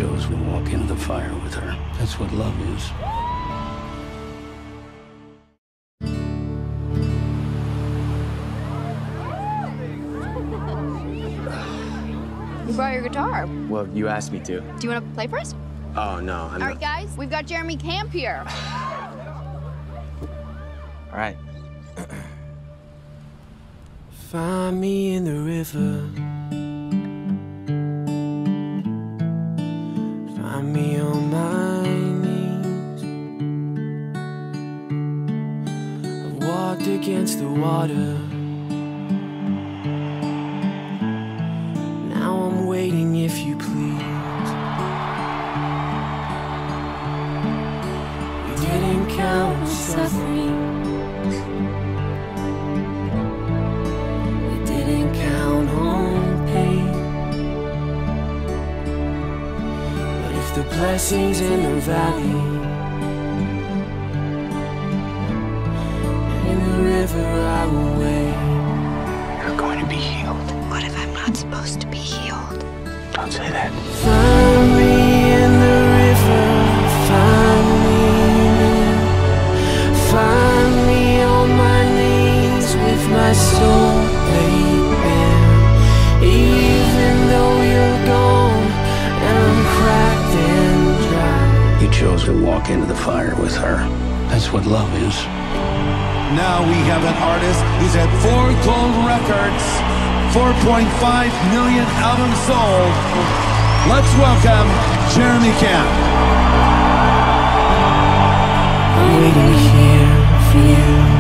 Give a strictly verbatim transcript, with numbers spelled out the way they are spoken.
chose to walk into the fire with her. That's what love is. You brought your guitar. Well, you asked me to. Do you want to play for us? Oh, no, I'm All right, guys, we've got Jeremy Camp here. All right. Find me in the river. Find me on my knees. I've walked against the water. Now I'm waiting, if you please. We didn't count on suffering. We didn't count on pain. But if the blessings in the valley and in the river I will wait. You're going to be healed. What if I'm not supposed to be healed? Don't say that. Find me in the river, find me there. Find me on my knees with my soul laid bare. Even though you're gone and I'm cracked and dry. You chose to walk into the fire with her. That's what love is. Now we have an artist who's had four gold records, four point five million albums sold. Let's welcome Jeremy Camp. I'm waiting here for you.